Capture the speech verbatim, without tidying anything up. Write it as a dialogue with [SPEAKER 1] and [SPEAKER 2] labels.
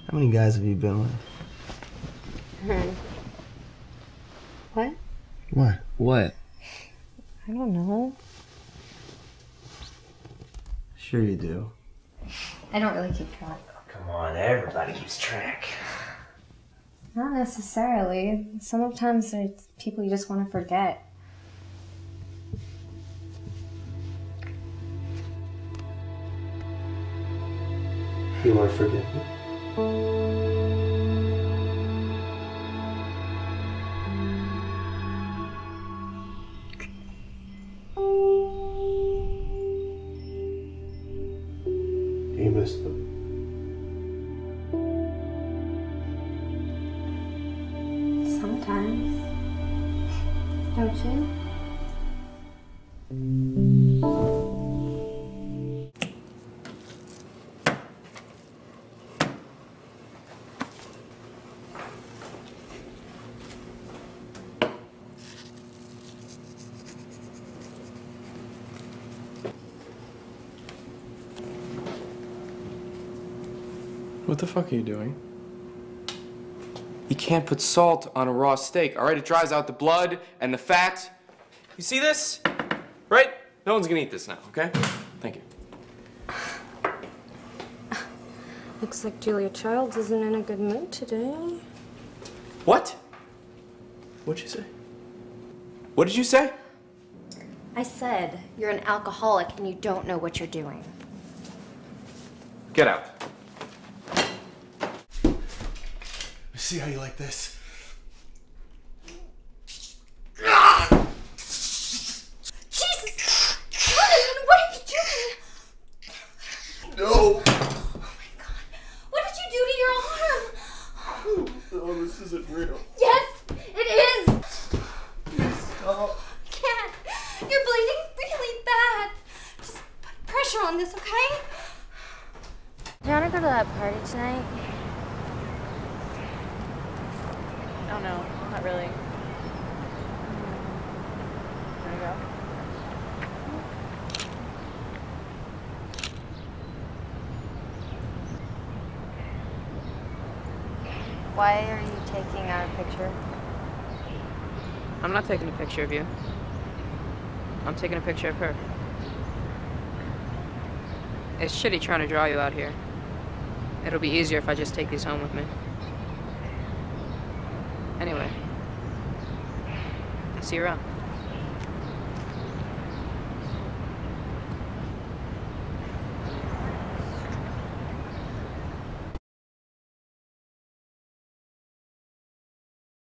[SPEAKER 1] How many guys have you been with?
[SPEAKER 2] Hmm. What?
[SPEAKER 1] What?
[SPEAKER 3] What?
[SPEAKER 2] I don't know.
[SPEAKER 1] Sure you do.
[SPEAKER 2] I don't really keep track.
[SPEAKER 1] Come on, everybody keeps track.
[SPEAKER 2] Not necessarily. Sometimes there's people you just want to forget.
[SPEAKER 1] You want to forget me? You miss them?
[SPEAKER 2] Sometimes. Don't you?
[SPEAKER 4] What the fuck are you doing? You can't put salt on a raw steak, all right? It dries out the blood and the fat. You see this? Right? No one's gonna eat this now, okay? Thank you.
[SPEAKER 2] Looks like Julia Childs isn't in a good mood today.
[SPEAKER 4] What? What'd you say? What did you say?
[SPEAKER 2] I said you're an alcoholic and you don't know what you're doing.
[SPEAKER 4] Get out.
[SPEAKER 1] See how you like this?
[SPEAKER 2] Jesus! Jordan, what are you doing?
[SPEAKER 1] No!
[SPEAKER 2] Oh my God. What did you do to your arm?
[SPEAKER 1] Oh, this isn't real.
[SPEAKER 2] Yes, it is!
[SPEAKER 1] Stop.
[SPEAKER 2] I can't. You're bleeding really bad. Just put pressure on this, okay? Do you want to go to that party tonight?
[SPEAKER 5] Oh no, not really. Wanna go?
[SPEAKER 2] Why are you taking our picture?
[SPEAKER 5] I'm not taking a picture of you. I'm taking a picture of her. It's shitty trying to draw you out here. It'll be easier if I just take these home with me. Anyway, see you around.